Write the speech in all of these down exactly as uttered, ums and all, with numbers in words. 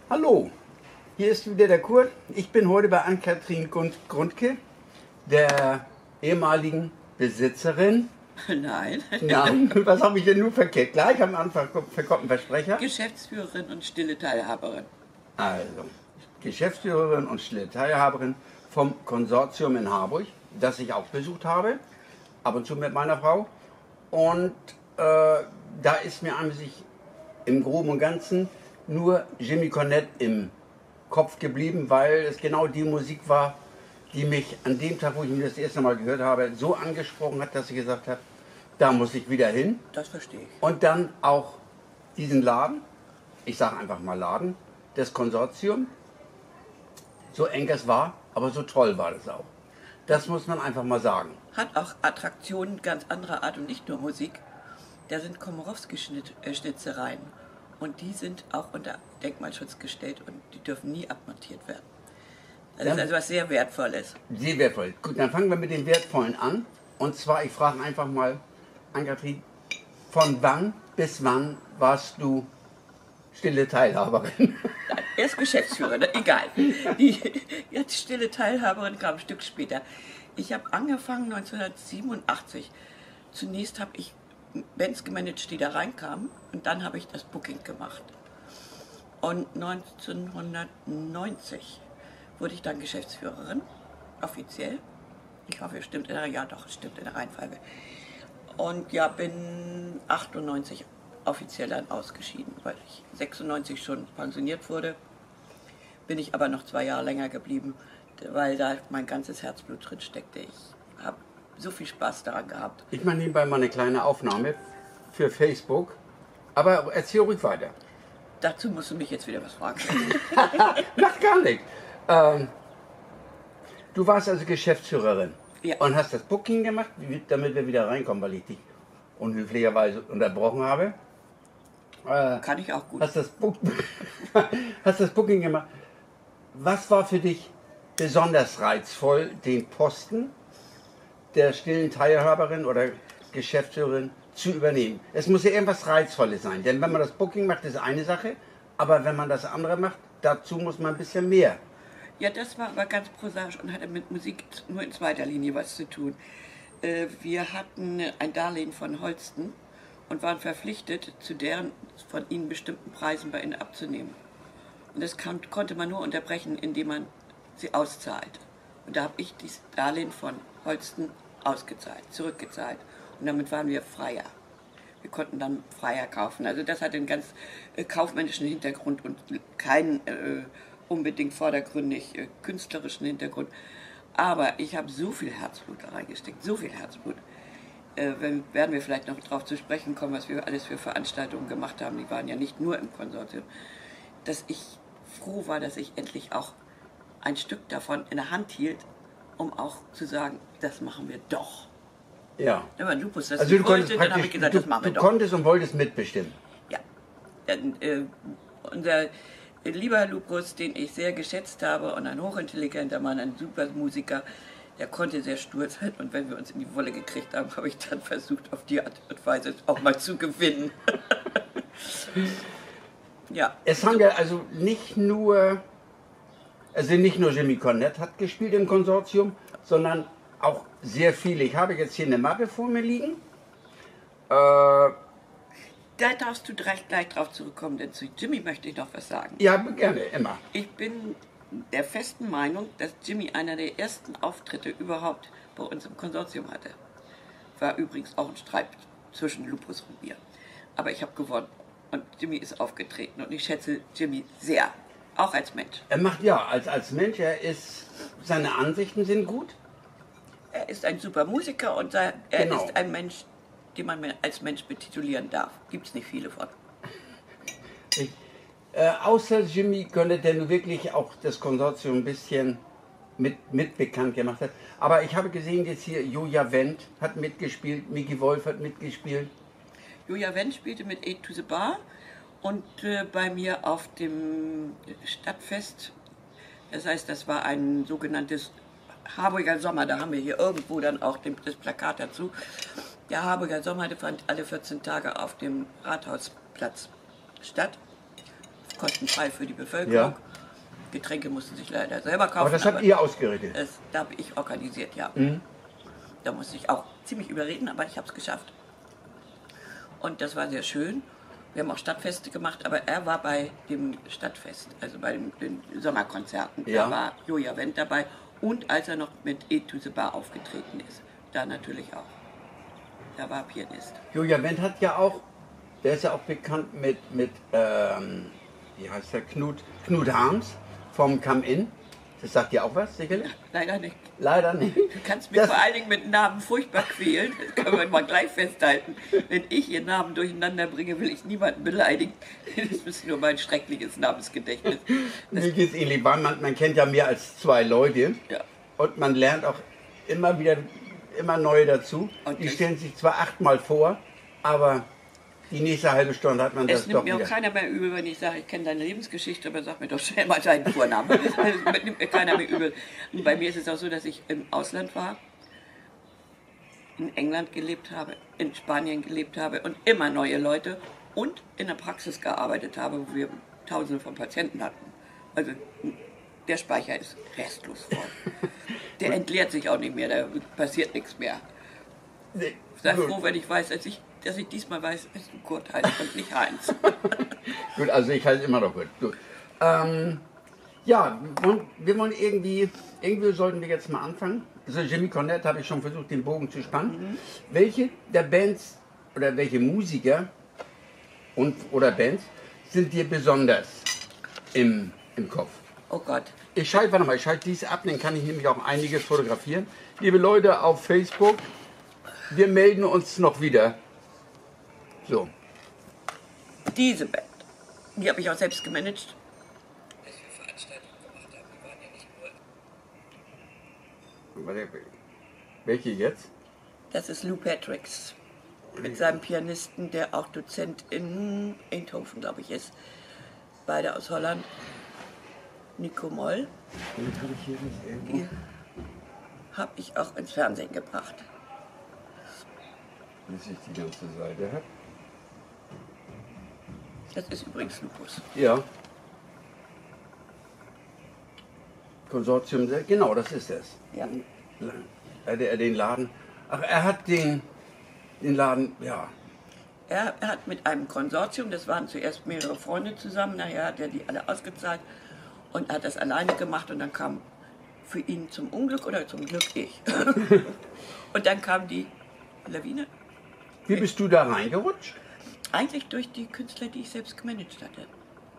Hallo, hier ist wieder der Kurt. Ich bin heute bei Ann-Kathrin Grundke, der ehemaligen Besitzerin. Nein. Nein, was habe ich denn nur verkehrt? Gleich am Anfang kommt ein Versprecher. Geschäftsführerin und stille Teilhaberin. Also, Geschäftsführerin und stille Teilhaberin vom Konsortium in Harburg, das ich auch besucht habe, ab und zu mit meiner Frau. Und äh, da ist mir an sich im Groben und Ganzen nur Jimmy Cornette im Kopf geblieben, weil es genau die Musik war, die mich an dem Tag, wo ich ihn das erste Mal gehört habe, so angesprochen hat, dass ich gesagt habe, da muss ich wieder hin. Das verstehe ich. Und dann auch diesen Laden, ich sage einfach mal Laden, das Konsortium, so eng es war, aber so toll war das auch. Das muss man einfach mal sagen. Hat auch Attraktionen ganz anderer Art und nicht nur Musik. Da sind Komorowski-Schnitzereien und die sind auch unter Denkmalschutz gestellt und die dürfen nie abmontiert werden. Das ist also was sehr Wertvolles. Sehr wertvoll. Gut, dann fangen wir mit dem Wertvollen an. Und zwar, ich frage einfach mal, Ann-Kathrin, von wann bis wann warst du stille Teilhaberin? Nein, erst Geschäftsführerin, egal. Die jetzt stille Teilhaberin kam ein Stück später. Ich habe angefangen neunzehnhundertsiebenundachtzig. Zunächst habe ich Bands gemanagt, die da reinkamen, und dann habe ich das Booking gemacht. Und neunzehnhundertneunzig wurde ich dann Geschäftsführerin, offiziell. Ich hoffe, es stimmt in der, ja doch, es stimmt in der Reihenfolge. Und ja, bin achtundneunzig offiziell dann ausgeschieden, weil ich sechsundneunzig schon pensioniert wurde. Bin ich aber noch zwei Jahre länger geblieben, weil da mein ganzes Herzblut drin steckte. Ich habe so viel Spaß daran gehabt. Ich mache nebenbei mal eine kleine Aufnahme für Facebook, aber erzähl ruhig weiter. Dazu musst du mich jetzt wieder was fragen. Mach gar nicht. Ähm, du warst also Geschäftsführerin, ja, und hast das Booking gemacht, damit wir wieder reinkommen, weil ich dich unhöflicherweise unterbrochen habe. Äh, Kann ich auch gut. Hast das, Book hast das Booking gemacht. Was war für dich besonders reizvoll, den Posten der stillen Teilhaberin oder Geschäftsführerin zu übernehmen? Es muss ja irgendwas Reizvolles sein, denn wenn man das Booking macht, ist eine Sache, aber wenn man das andere macht, dazu muss man ein bisschen mehr. Ja, das war aber ganz prosaisch und hatte mit Musik nur in zweiter Linie was zu tun. Wir hatten ein Darlehen von Holsten und waren verpflichtet, zu deren von ihnen bestimmten Preisen bei ihnen abzunehmen. Und das kann, konnte man nur unterbrechen, indem man sie auszahlt. Und da habe ich dieses Darlehen von Holsten ausgezahlt, zurückgezahlt. Und damit waren wir freier. Wir konnten dann freier kaufen. Also das hat einen ganz äh, kaufmännischen Hintergrund und keinen äh, unbedingt vordergründig äh, künstlerischen Hintergrund. Aber ich habe so viel Herzblut da reingesteckt, so viel Herzblut. Äh, wenn, werden wir vielleicht noch darauf zu sprechen kommen, was wir alles für Veranstaltungen gemacht haben. Die waren ja nicht nur im Konsortium. Dass ich froh war, dass ich endlich auch ein Stück davon in der Hand hielt, um auch zu sagen, das machen wir doch. Ja. Wenn Lupus das Also nicht du konntest wollte, dann habe ich gesagt, du, das machen wir du doch. konntest und wolltest mitbestimmen. Ja. Dann, äh, unser lieber Lupus, den ich sehr geschätzt habe und ein hochintelligenter Mann, ein super Musiker, der konnte sehr stur sein. Und wenn wir uns in die Wolle gekriegt haben, habe ich dann versucht, auf die Art und Weise auch mal zu gewinnen. Ja. Es haben ja also nicht nur, also nicht nur Jimmy Cornette hat gespielt im Konsortium, sondern auch sehr viele. Ich habe jetzt hier eine Mappe vor mir liegen. Äh, Da darfst du gleich, gleich drauf zurückkommen, denn zu Jimmy möchte ich noch was sagen. ja, gerne, immer. Ich bin der festen Meinung, dass Jimmy einer der ersten Auftritte überhaupt bei uns im Konsortium hatte. War übrigens auch ein Streit zwischen Lupus und mir. Aber ich habe gewonnen und Jimmy ist aufgetreten und ich schätze Jimmy sehr, auch als Mensch. Er macht ja, als, als Mensch, er ist, seine Ansichten sind gut. Er ist ein super Musiker und er Genau. ist ein Mensch, den man als Mensch betitulieren darf. Gibt es nicht viele von. Ich, äh, außer Jimmy Cornette, der nun wirklich auch das Konsortium ein bisschen mit, mit bekannt gemacht hat. Aber ich habe gesehen, jetzt hier Joja Wendt hat mitgespielt, Micky Wolf hat mitgespielt. Joja Wendt spielte mit Eight to the Bar und äh, bei mir auf dem Stadtfest. Das heißt, das war ein sogenanntes Harburger Sommer. Da haben wir hier irgendwo dann auch dem, das Plakat dazu. Der Harburger Sommer, der fand alle vierzehn Tage auf dem Rathausplatz statt. kostenfrei für die Bevölkerung. Ja. Getränke mussten sich leider selber kaufen. Aber das habt ihr ausgerichtet? Das, da habe ich organisiert, ja. Mhm. Da musste ich auch ziemlich überreden, aber ich habe es geschafft. Und das war sehr schön. Wir haben auch Stadtfeste gemacht, aber er war bei dem Stadtfest, also bei den, den Sommerkonzerten. Ja. Da war Joja Wendt dabei und als er noch mit E to the Bar aufgetreten ist, da natürlich auch. Da war er Pianist. Julia Wendt hat ja auch, der ist ja auch bekannt mit, mit ähm, wie heißt der, Knut, Knut Harms vom Come-In. Das sagt dir auch was, sicherlich? Leider nicht. Leider nicht. Du kannst mich Das- vor allen Dingen mit Namen furchtbar quälen. Das können wir mal gleich festhalten. Wenn ich Ihren Namen durcheinander bringe, will ich niemanden beleidigen. Das ist nur mein schreckliches Namensgedächtnis. Das, Mir geht's ähnlich, weil man, man kennt ja mehr als zwei Leute ja. und man lernt auch immer wieder, immer neue dazu. Und Die das- stellen sich zwar achtmal vor, aber die nächste halbe Stunde hat man Es das nimmt doch mir auch wieder. keiner mehr übel, wenn ich sage, ich kenne deine Lebensgeschichte, aber sag mir doch schnell mal deinen Vornamen. Das nimmt mir keiner mehr übel. Und bei mir ist es auch so, dass ich im Ausland war, in England gelebt habe, in Spanien gelebt habe und immer neue Leute und in der Praxis gearbeitet habe, wo wir Tausende von Patienten hatten. Also der Speicher ist restlos voll. Der entleert sich auch nicht mehr, da passiert nichts mehr. Nee, Sei gut. froh, wenn ich weiß, dass ich, dass ich diesmal weiß, dass du Kurt heißt und nicht Heinz. Gut, also ich heiße immer noch gut. gut. Ähm, ja, wir wollen, wir wollen irgendwie, irgendwie sollten wir jetzt mal anfangen. Also Jimmy Cornette habe ich schon versucht, den Bogen zu spannen. Mhm. Welche der Bands oder welche Musiker und oder Bands sind dir besonders im, im Kopf? Oh Gott. Ich schalte, warte mal, ich schalte dies ab, dann kann ich nämlich auch einiges fotografieren. Liebe Leute auf Facebook, wir melden uns noch wieder. So. Diese Band, die habe ich auch selbst gemanagt. Warte, welche jetzt? Das ist Lou Patricks mit seinem Pianisten, der auch Dozent in Eindhoven, glaube ich, ist. Beide aus Holland. Nico Moll, Den habe ich hier nicht irgendwo. die habe ich auch ins Fernsehen gebracht. Bis ich die ganze Seite habe. Das ist übrigens Lupus. Ja. Konsortium, genau, das ist es. Ja. Er, der, den Laden. Ach, er hat den, den Laden, ja. Er, er hat mit einem Konsortium, das waren zuerst mehrere Freunde zusammen, nachher hat er die alle ausgezahlt und hat das alleine gemacht und dann kam für ihn zum Unglück oder zum Glück ich. Und dann kam die Lawine. Wie bist du da reingerutscht? Eigentlich durch die Künstler, die ich selbst gemanagt hatte.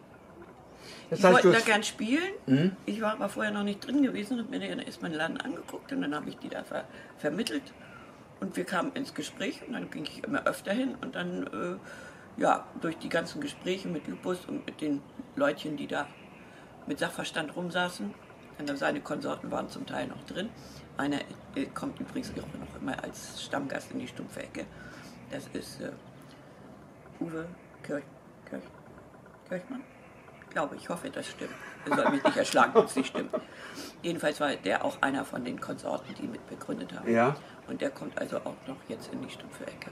Das Die heißt, wollten du da hast- gern spielen. Ich war aber vorher noch nicht drin gewesen und mir dann erst mal den Laden angeguckt und dann habe ich die da ver vermittelt. Und wir kamen ins Gespräch und dann ging ich immer öfter hin und dann, äh, ja, durch die ganzen Gespräche mit Lupus und mit den Leutchen, die da mit Sachverstand rumsaßen, und seine Konsorten waren zum Teil noch drin. Einer äh, kommt übrigens auch noch immer als Stammgast in die stumpfe Ecke. Das ist äh, Uwe Kirch, Kirch, Kirchmann? Ich glaube, ich hoffe, das stimmt. Er soll mich nicht erschlagen, wenn es nicht stimmt. Jedenfalls war der auch einer von den Konsorten, die mit begründet haben. Ja. Und der kommt also auch noch jetzt in die stumpfe Ecke.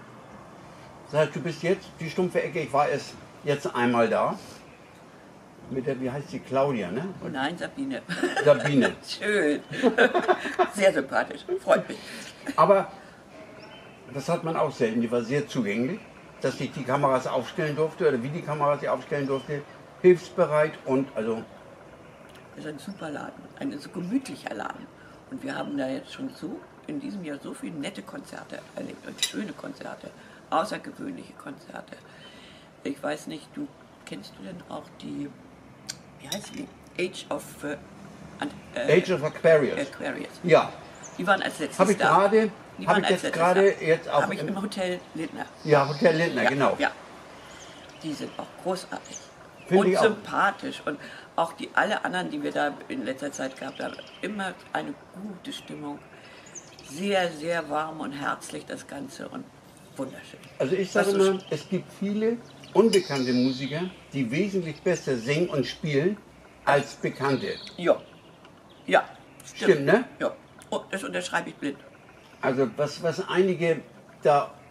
Das heißt, du bist jetzt die stumpfe Ecke, ich war erst jetzt einmal da. Mit der, wie heißt die, Claudia, ne? Oh nein, Sabine. Sabine. Schön. Sehr sympathisch. Freut mich. Aber das hat man auch selten, die war sehr zugänglich, dass ich die Kameras aufstellen durfte oder wie die Kameras sie aufstellen durfte, hilfsbereit und also Das ist ein super Laden, ein so gemütlicher Laden. Und wir haben da jetzt schon so in diesem Jahr so viele nette Konzerte erlebt und schöne Konzerte, außergewöhnliche Konzerte. Ich weiß nicht, du kennst du denn auch die, wie heißt die? Age of äh, an- äh, Age of Aquarius. Aquarius. Ja, Die waren als letztes habe ich da. gerade, Die habe waren ich als jetzt letztes gerade da. jetzt auch Habe ich im, im Hotel Lindner. ja, Hotel Lindner, Ja, genau. Ja. Die sind auch großartig. Finde und ich auch. sympathisch. Und auch die alle anderen, die wir da in letzter Zeit gehabt haben, immer eine gute Stimmung. Sehr, sehr warm und herzlich das Ganze und wunderschön. Also ich sage Was du immer, es gibt viele unbekannte Musiker, die wesentlich besser singen und spielen als bekannte. Ja. Ja. Stimmt, ne? Ja. Oh, das unterschreibe ich blind. Also was, was einige da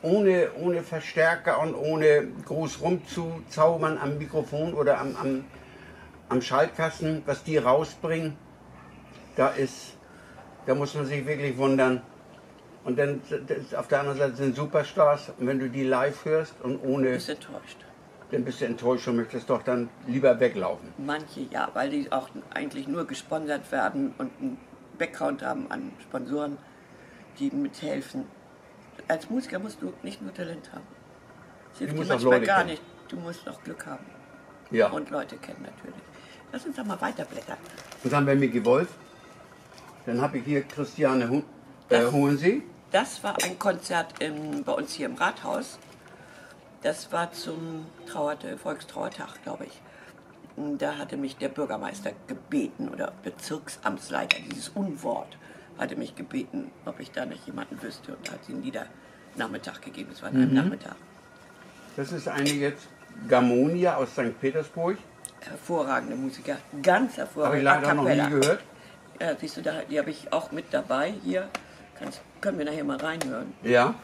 ohne, ohne Verstärker und ohne groß rumzuzaubern am Mikrofon oder am, am, am Schaltkasten, was die rausbringen, da ist, da muss man sich wirklich wundern. Und dann das, auf der anderen Seite sind Superstars, und wenn du die live hörst und ohne... Bist enttäuscht. Dann bist du enttäuscht und möchtest doch dann lieber weglaufen. Manche ja, weil die auch eigentlich nur gesponsert werden und einen Background haben an Sponsoren, die mithelfen. Als Musiker musst du nicht nur Talent haben. Das hilft dir manchmal gar kennen. nicht. Du musst auch Glück haben. Ja. Und Leute kennen natürlich. Lass uns doch mal weiterblättern. Und dann bei Micky Wolf. Dann habe ich hier Christiane Hu äh, Hohensee. Das war ein Konzert im, bei uns hier im Rathaus. Das war zum Trauer, Volkstrauertag, glaube ich. Und da hatte mich der Bürgermeister gebeten, oder Bezirksamtsleiter, dieses Unwort, hatte mich gebeten, ob ich da nicht jemanden wüsste. Und da hat sie einen Liedernachmittag gegeben. Es war an einem Mhm. Nachmittag. Das ist eine jetzt Gamonia aus Sankt Petersburg. Hervorragende Musiker, ganz Habe hervorragend. ich leider A noch nie cappella. gehört. Ja, siehst du, da, die habe ich auch mit dabei. Hier kannst, können wir nachher mal reinhören. Ja.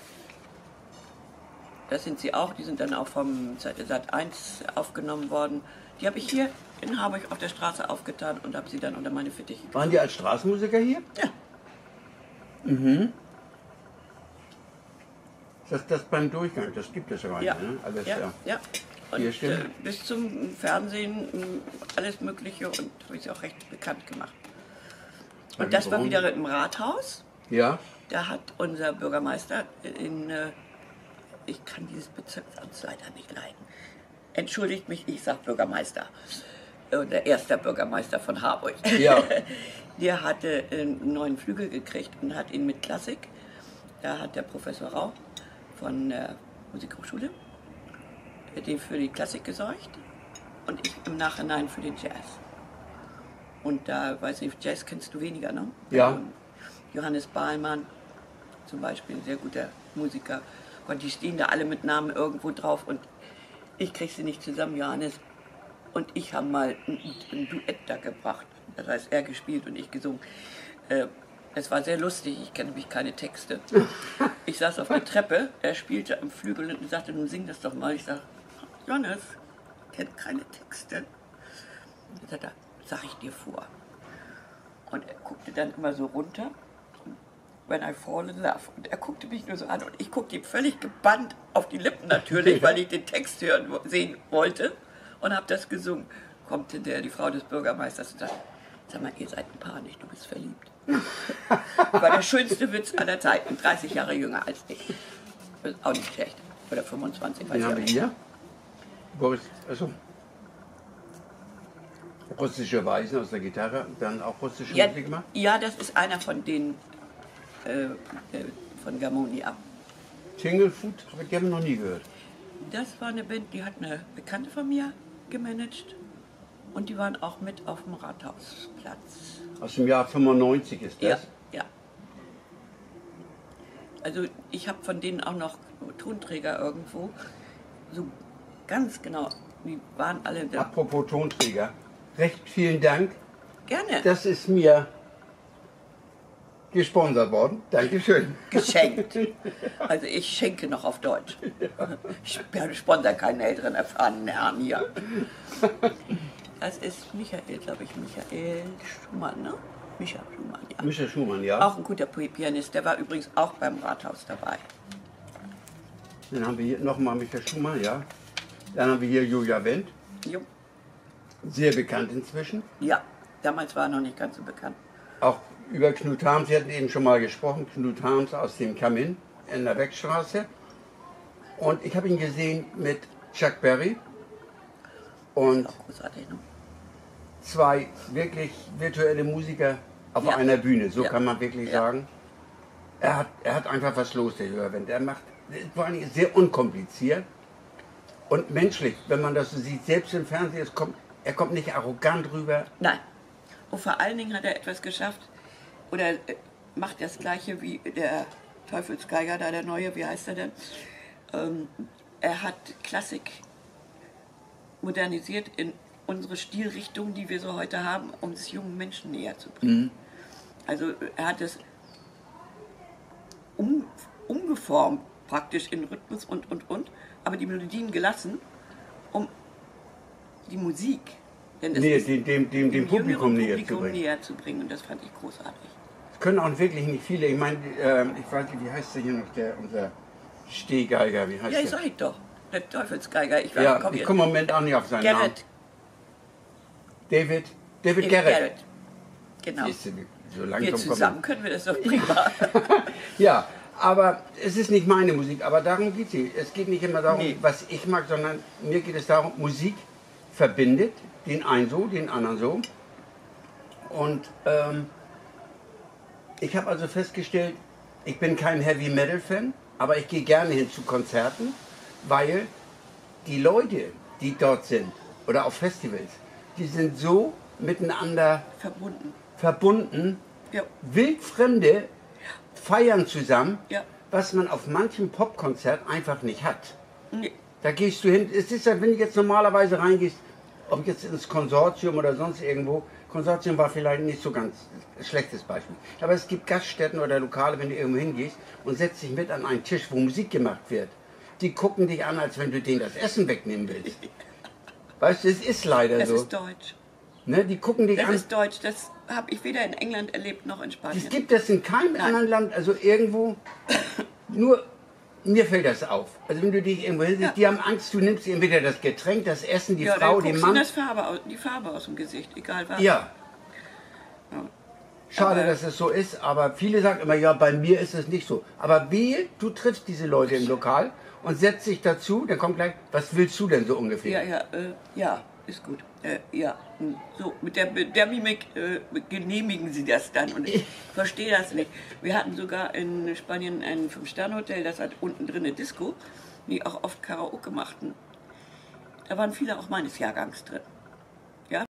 Das sind sie auch, die sind dann auch vom Sat eins aufgenommen worden. Die habe ich hier in Harburg auf der Straße aufgetan und habe sie dann unter meine Fittiche genommen. Waren die als Straßenmusiker hier? Ja. Mhm. Das, das beim Durchgang, das gibt es ja gar nicht. Ja, Ne? Alles, ja, ja. ja. Und Hier stimmt. äh, bis zum Fernsehen mh, alles Mögliche und habe ich sie auch recht bekannt gemacht. Und das war wieder im Rathaus. Ja. Da hat unser Bürgermeister in, äh, ich kann dieses Bezirksamtsleiter nicht leiden. Entschuldigt mich, ich sag Bürgermeister. Äh, Der erste Bürgermeister von Harburg. Ja. Der hatte einen neuen Flügel gekriegt und hat ihn mit Klassik. Da hat der Professor Rau von der Musikhochschule den für die Klassik gesorgt und ich im Nachhinein für den Jazz. Und da, weiß ich, Jazz kennst du weniger, ne? Ja. Ähm, Johannes Bahlmann zum Beispiel, ein sehr guter Musiker. Und die stehen da alle mit Namen irgendwo drauf und ich krieg sie nicht zusammen, Johannes. Und ich habe mal ein, ein Duett da gebracht. Das heißt, er gespielt und ich gesungen. Äh, Es war sehr lustig, ich kenne nämlich keine Texte. Ich saß auf der Treppe, er spielte am Flügel und sagte, nun sing das doch mal. Ich sage, Johannes, kennt keine Texte. Dann sagt er, sag ich dir vor. Und er guckte dann immer so runter, When I Fall in Love. Und er guckte mich nur so an und ich guckte ihm völlig gebannt auf die Lippen natürlich, weil ich den Text hören, sehen wollte und habe das gesungen. Kommt hinterher die Frau des Bürgermeisters und sagt, sag mal, ihr seid ein Paar nicht, du bist verliebt. War der schönste Witz aller Zeiten, dreißig Jahre jünger als ich. Ist auch nicht schlecht. Oder fünfundzwanzig, weiß Den ich haben auch wir nicht. hier. Boris, also russische Weisen aus der Gitarre, dann auch russische Ja, Musik gemacht. ja, das ist einer von denen äh, äh, von Gamonia. Tinglefoot, habe ich noch nie gehört. Das war eine Band, die hat eine Bekannte von mir gemanagt und die waren auch mit auf dem Rathausplatz. Aus dem Jahr fünfundneunzig ist das. Ja, ja. Also ich habe von denen auch noch Tonträger irgendwo. So ganz genau, die waren alle da. Apropos Tonträger, recht vielen Dank. Gerne. Das ist mir gesponsert worden. Dankeschön. Geschenkt. Also ich schenke noch auf Deutsch. Ich sponsere keinen älteren, erfahrenen Herrn hier. Das ist Michael, glaube ich, Michael Schumann, ne? Michael Schumann, ja. Michael Schumann, ja. Auch ein guter Pianist, der war übrigens auch beim Rathaus dabei. Dann haben wir hier nochmal Michael Schumann, ja. Dann haben wir hier Julia Wendt, Jo. sehr bekannt inzwischen. Ja, damals war er noch nicht ganz so bekannt. Auch über Knut Harms, Sie hatten eben schon mal gesprochen, Knut Harms aus dem Kamin in der Beckstraße. Und ich habe ihn gesehen mit Chuck Berry und Auch großartig, ne? zwei wirklich virtuelle Musiker auf Ja. einer Bühne, so Ja. kann man wirklich Ja. sagen. Er hat, er hat einfach was los, der Jürgen. Er macht vor allem sehr unkompliziert und menschlich, wenn man das so sieht, selbst im Fernsehen, es kommt, er kommt nicht arrogant rüber. Nein. Und vor allen Dingen hat er etwas geschafft, oder äh, macht das Gleiche wie der Teufelsgeiger, da der Neue, wie heißt er denn? Ähm, er hat Klassik modernisiert in unsere Stilrichtung, die wir so heute haben, um es jungen Menschen näher zu bringen. Mhm. Also er hat es um, umgeformt praktisch in Rhythmus und, und, und, aber die Melodien gelassen, um die Musik, denn das Nee, ist dem, dem, dem, dem Publikum näher zu Publikum bringen. näher zu bringen. Und das fand ich großartig. Das können auch wirklich nicht viele. Ich meine, ähm, ich weiß nicht, wie heißt der hier noch, der, unser Stehgeiger, wie heißt Ja, ich der? sag ich doch. Der Teufelsgeiger. Ich, weiß, Ja, komm ich jetzt. komme im Moment auch nicht auf seinen Namen. Garrett. David, David David Garrett. Garrett. Genau. Siehst du, so Wir langsam zusammen können wir das doch prima. Ja, aber es ist nicht meine Musik, aber darum geht es. Es geht nicht immer darum, Nee. was ich mag, sondern mir geht es darum, Musik verbindet, den einen so, den anderen so. Und ähm, ich habe also festgestellt, ich bin kein Heavy Metal Fan, aber ich gehe gerne hin zu Konzerten, weil die Leute, die dort sind oder auf Festivals, die sind so miteinander Verbunden. verbunden, Ja. wildfremde feiern zusammen, Ja. was man auf manchem Popkonzert einfach nicht hat. Nee. Da gehst du hin, es ist ja, wenn du jetzt normalerweise reingehst, ob jetzt ins Konsortium oder sonst irgendwo, Konsortium war vielleicht nicht so ganz ein schlechtes Beispiel, aber es gibt Gaststätten oder Lokale, wenn du irgendwo hingehst und setzt dich mit an einen Tisch, wo Musik gemacht wird, die gucken dich an, als wenn du denen das Essen wegnehmen willst. Weißt du, es ist leider Das so. ist deutsch. Ne, die gucken dich Das an. ist deutsch. Das habe ich weder in England erlebt noch in Spanien. Es gibt das in keinem Nein. anderen Land, also irgendwo, nur mir fällt das auf. Also wenn du dich irgendwo hinsetzt, Ja. die haben Angst, du nimmst entweder das Getränk, das Essen, die ja, Frau, dann den guckst du Mann. das Farbe aus, die Farbe aus dem Gesicht, egal was. Ja. Ja. Schade, Aber- dass es so ist, aber viele sagen immer, ja, bei mir ist es nicht so. Aber wehe, du triffst diese Leute im Lokal und setzt dich dazu, dann kommt gleich, was willst du denn so ungefähr? Ja, ja, äh, ja, ist gut. Äh, ja, hm, so, mit der, mit der Mimik äh, genehmigen sie das dann und ich verstehe das nicht. Wir hatten sogar in Spanien ein Fünf-Sterne-Hotel, das hat unten drin eine Disco, die auch oft Karaoke machten. Da waren viele auch meines Jahrgangs drin.